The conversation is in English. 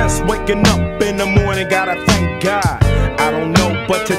Just waking up in the morning, gotta thank God. I don't know, but